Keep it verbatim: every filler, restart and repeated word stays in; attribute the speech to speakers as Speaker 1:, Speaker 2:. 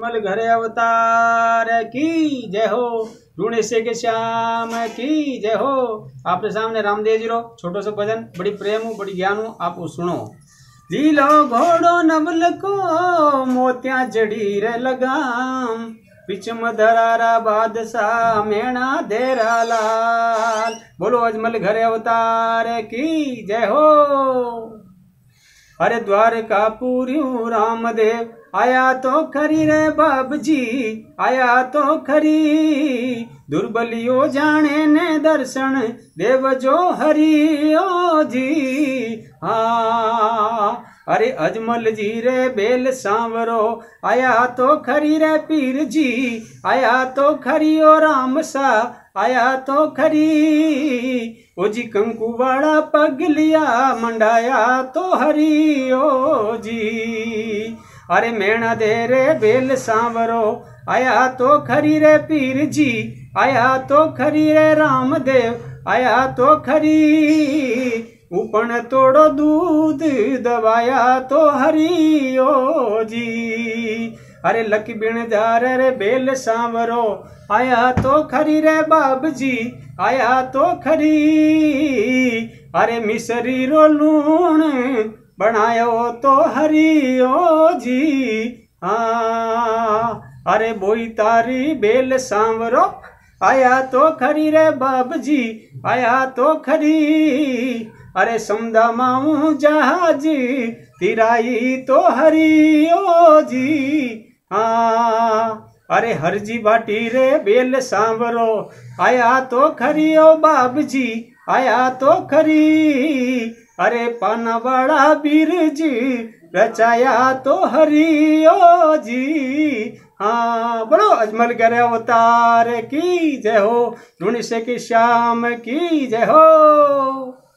Speaker 1: अजमल घर अवतार की जय हो। ढूंढे से के श्याम की जय हो। आपके सामने रामदेव जी रो छोटो सो भजन, बड़ी प्रेम हूँ बड़ी ज्ञान हूँ, आप सुनो। लीलो घोड़ो नवल को मोतिया जड़ी रे लगाम, पिछम धरारा बादशाह मेणा देरा लाल। बोलो अजमल घर अवतार की जय हो। अरे द्वारका पूरी रामदेव आया तो खरी रे बाब जी, आया तो खरी। दुर्बलियो जाने ने दर्शन देव जो हरि ओ जी। हाँ अरे अजमल जी रे बेल सांवरो, आया तो खरी रे पीर जी, आया तो खरी ओ राम सा, आया तो खरी। ओ जी कंकु वाला पग लिया मंडाया तो हरि ओ जी। अरे मेणा दे रे बेल सांवरो, आया तो खरी रे पीर जी, आया तो खरी रे रामदेव, आया तो खरी। उपन तोड़ो दूध दबाया तो हरि ओ जी। अरे लकी बिन जा रे बेल सांवरो, आया तो खरी रे बाब जी, आया तो खरी। अरे मिसरी रो लूण बनायो तो हरि ओ जी। हाँ अरे बोई तारी बेल सांवरो, आया तो खरी रे बाब जी, आया तो खरी। अरे समुद्र माऊ जहाज तिराई तो हरि ओ जी। हाँ अरे हरजी बाटी रे बेल सांवरो, आया तो खरी ओ बाब जी, आया तो खरी। अरे पाना बड़ा बीरज रचाया तो हरि ओ जी। हाँ बोलो अजमल घर अवतार की जय हो। ढूंढ से की श्याम की जय हो।